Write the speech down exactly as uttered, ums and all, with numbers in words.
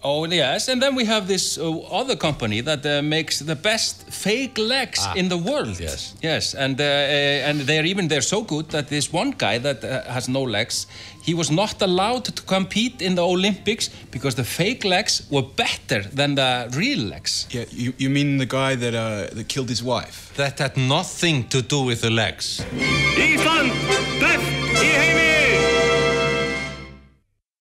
Oh, yes, and then we have this uh, other company that uh, makes the best fake legs ah, in the world. Yes. Yes, and, uh, uh, and they're even, they're so good that this one guy that uh, has no legs, he was not allowed to compete in the Olympics because the fake legs were better than the real legs. Yeah, you, you mean the guy that, uh, that killed his wife? That had nothing to do with the legs. Ísland!